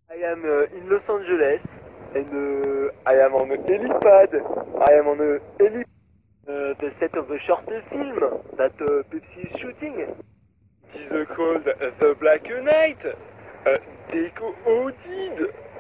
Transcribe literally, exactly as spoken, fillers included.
I am uh, in Los Angeles and uh, I am on a helipad. I am on a helipad. Uh, the set of a short film that uh, Pepsi is shooting. It is uh, called uh, The Black Knight. Uh, Deco Odid.